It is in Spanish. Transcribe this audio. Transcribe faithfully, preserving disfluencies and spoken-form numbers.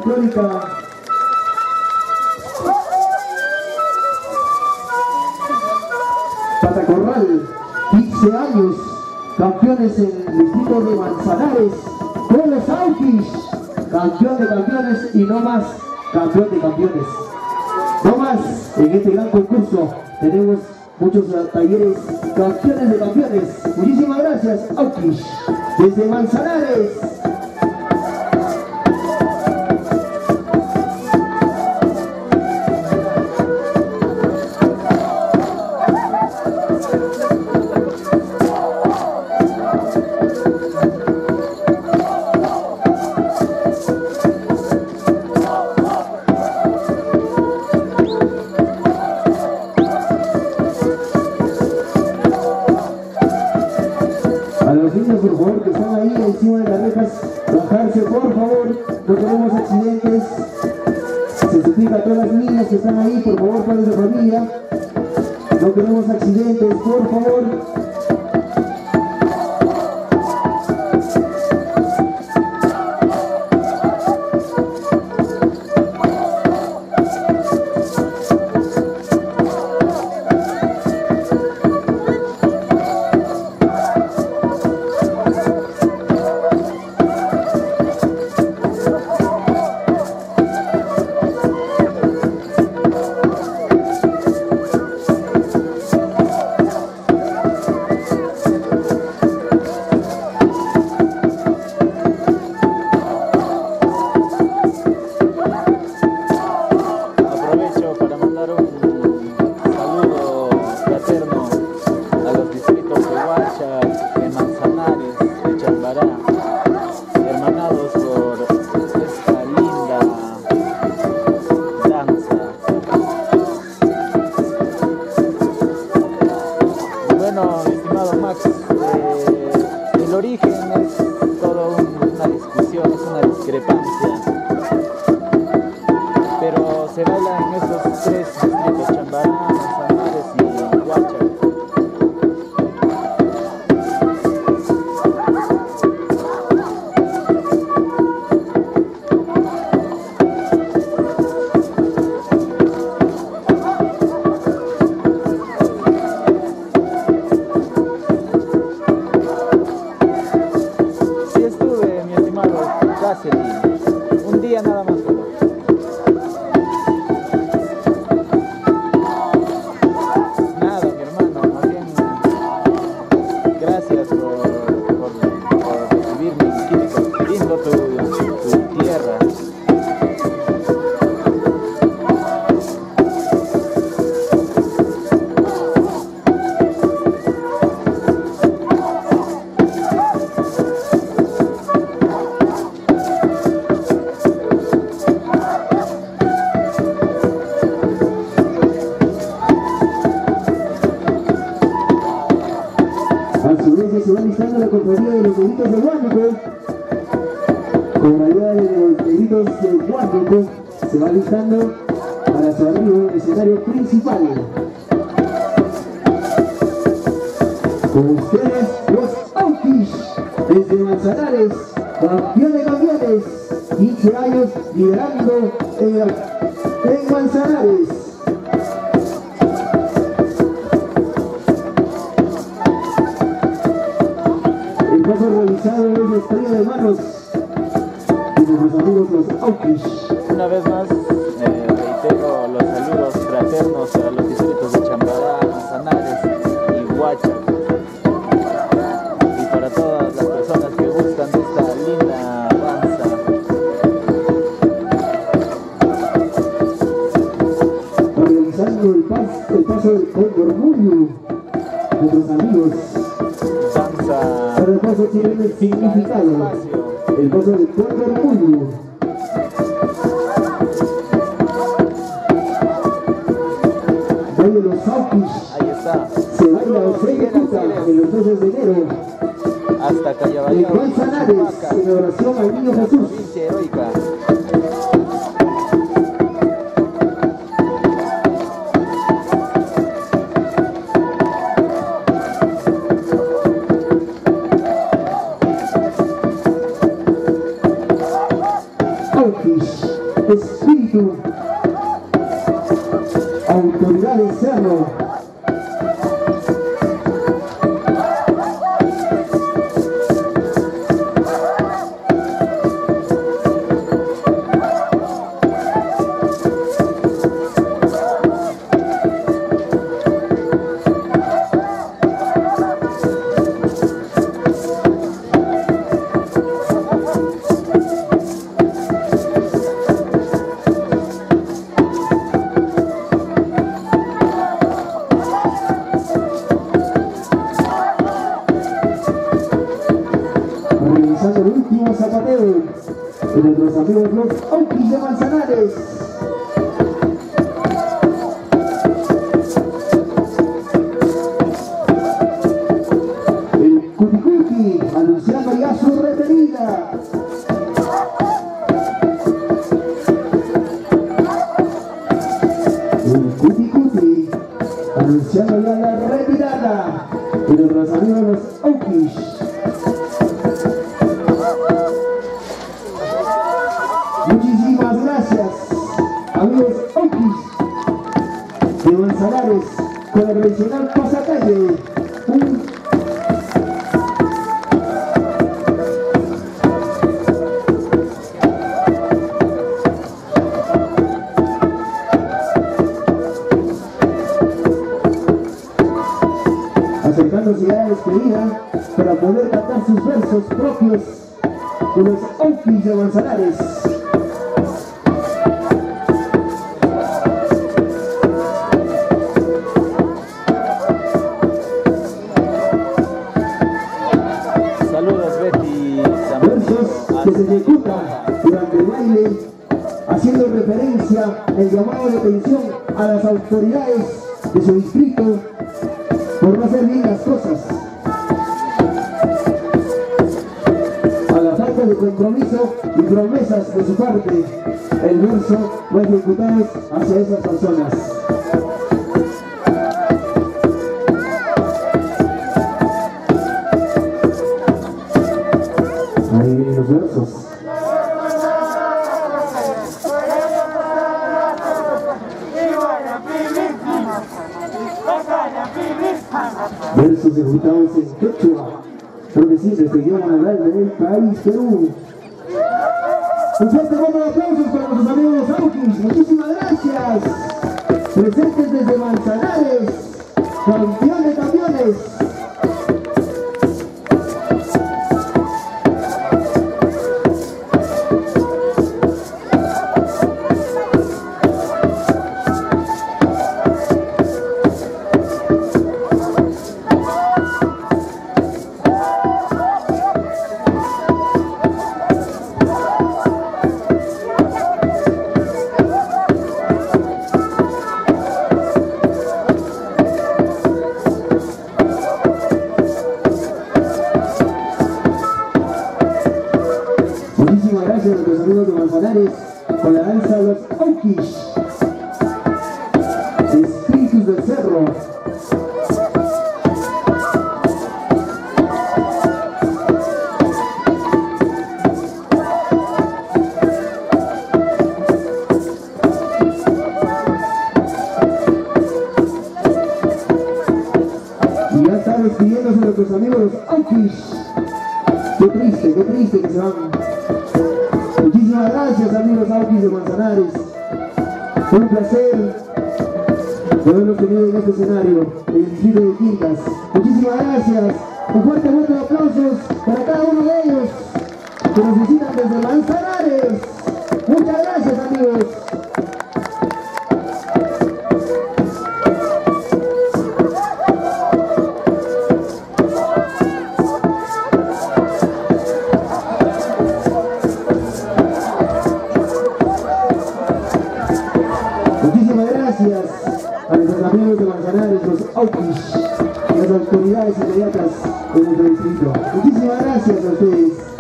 folclórica. Patacorral, quince años, campeones en el distrito de Manzanares. Juegos Auquish, campeón de campeones y no más, campeón de campeones. No más, en este gran concurso tenemos muchos talleres, campeones de campeones. Muchísimas gracias, Auquish, desde Manzanares. Por favor, que están ahí encima de las rejas, bajarse por favor, no queremos accidentes. Se suplica a todas las niñas que están ahí, por favor, padres de familia, no queremos accidentes, por favor. Bueno, estimado Max, eh, el origen es toda un, una discusión, es una discrepancia, pero se baila en esos tres distritos, Chambará, Manzanares y Huacha. Un día nada más. Nada, mi hermano, más bien gracias por, por, por recibirme en Químico. Lindo tu, tu tierra. A su vez se va listando la compañía de los negritos de Huánuco. Compañía de los negritos de Huánuco se va listando para su arribo en el escenario principal. Con ustedes los Auquish desde Manzanares, campeón de campeones, quince años liderando en, en Manzanares. El paso realizado es la estrella de manos de nuestros amigos los Auquish. Una vez más, eh, reitero los saludos fraternos a los distritos de Chambará, Manzanares y Huacha. Y para todas las personas que gustan de esta linda danza. Realizando el, pas, el paso del orgullo, nuestros amigos. Danza. Cada paso tiene un significado. El paso del pueblo orgullo. Baile los Auquish. Ahí está. Se baila o se ejecuta en los doce de enero. Hasta Callavallar. En Manzanares, en oración al Niño Jesús. Provincia heroica. Auquish. de nuestros amigos los Aukis de Manzanares. El Cuticuti anunciando ya su referida. El Cuticuti anunciando ya la retirada de nuestros amigos los Aukis. Muchísimas gracias, amigos Aukis de Manzanares, con el tradicional pasacalle. Un acercándose a la despedida para poder cantar sus versos propios de los Aukis de Manzanares. Saludos, Betty. Versos que se ejecutan durante el baile, haciendo referencia el llamado de atención a las autoridades de su distrito por no hacer bien las cosas, a la falta de compromiso y promesas de su parte. El verso fue ejecutado hacia esas personas. Ahí vienen los versos. Versos ejecutados en quechua, porque siempre se llevan a hablar del país Perú. Un fuerte ronda de aplausos para nuestros amigos Aukis. Muchísimas gracias. Presentes desde Manzanares, campeón de campeones. Muchísimas gracias a nuestros amigos de Manzanares con la danza de los Aukis, espíritus del cerro. Y ya está despidiéndose de nuestros amigos los Aukis. Qué triste, qué triste que se van. Muchísimas gracias, amigos Aukis de Manzanares. Fue un placer de haberlos tenido en este escenario, en el distrito de Quintas. Muchísimas gracias. Un fuerte voto de aplausos para cada uno de ellos que nos visitan desde Manzanares. Muchas gracias, amigos. Muchísimas gracias a nuestros amigos de Manzanares, los Aukis, y las autoridades inmediatas de nuestro distrito. Muchísimas gracias a ustedes.